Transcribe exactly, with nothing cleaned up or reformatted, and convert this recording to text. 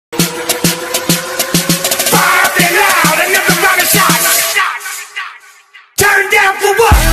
Fire up and loud, another round of shots. Turn down for what?